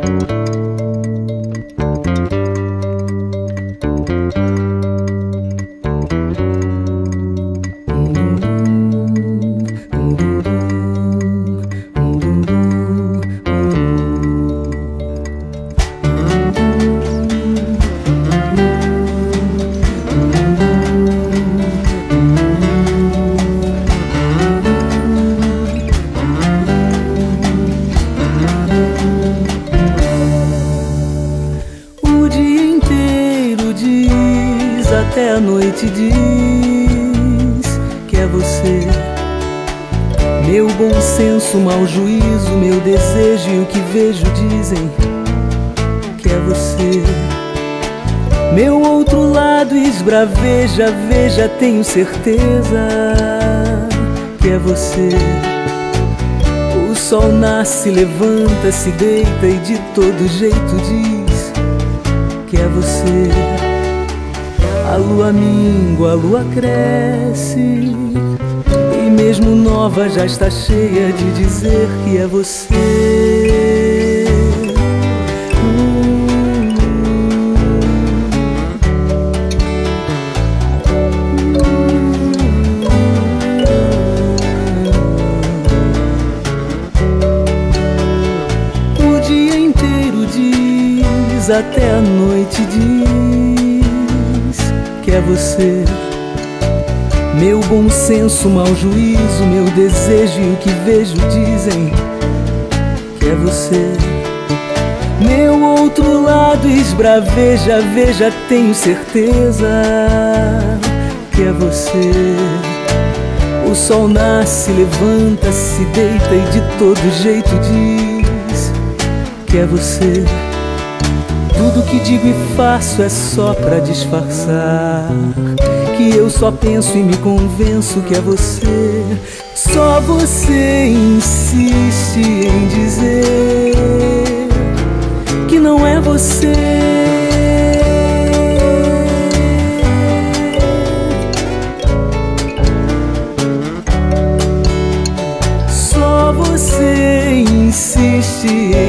Até a noite diz que é você. Meu bom senso, mau juízo, meu desejo e o que vejo dizem que é você. Meu outro lado esbraveja, veja, tenho certeza que é você. O sol nasce, levanta, se deita e de todo jeito diz que é você. A lua mingua, a lua cresce e mesmo nova já está cheia de dizer que é você. O dia inteiro diz, até a noite diz que é você. Meu bom senso, mau juízo, meu desejo e o que vejo dizem que é você. Meu outro lado esbraveja, veja, tenho certeza que é você. O sol nasce, levanta, se deita e de todo jeito diz que é você. Tudo que digo e faço é só pra disfarçar que eu só penso e me convenço que é você. Só você insiste em dizer que não é você. Só você insiste